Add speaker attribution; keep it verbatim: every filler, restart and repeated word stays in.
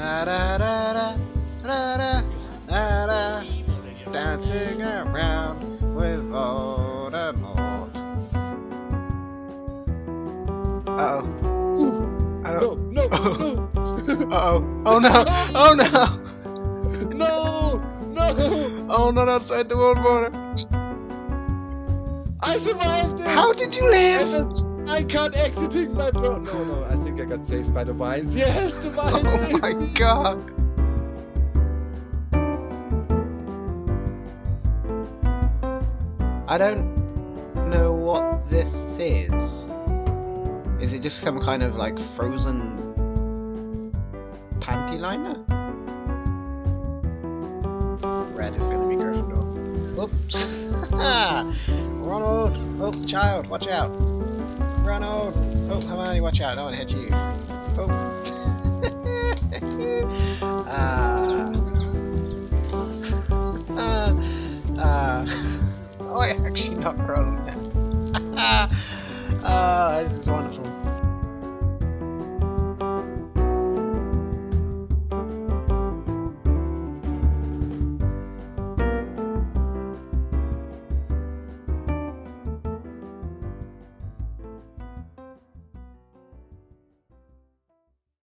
Speaker 1: Da da da da da da da da. Dancing around with Voldemort. Uh oh. Uh
Speaker 2: No,
Speaker 1: oh.
Speaker 2: no,
Speaker 1: Oh.
Speaker 2: no!
Speaker 1: Uh oh. Oh no! Oh no!
Speaker 2: No! No!
Speaker 1: Oh, not outside the world border.
Speaker 2: I survived it!
Speaker 1: How did you live?
Speaker 2: And it's, I can't exiting my bro. No, no, I think I got saved by the vines. Yes, the vines!
Speaker 1: Oh
Speaker 2: saved
Speaker 1: my
Speaker 2: me.
Speaker 1: god. I don't know what this is. Is it just some kind of like frozen panty liner? Red is gonna be Gryffindor. Oops. Ronald! Oh, child, watch out! Ronald! Oh, Hermione, watch out, I don't want to hit you. Oh. Ah. Ah. Ah. Oh, I actually knocked Ronald.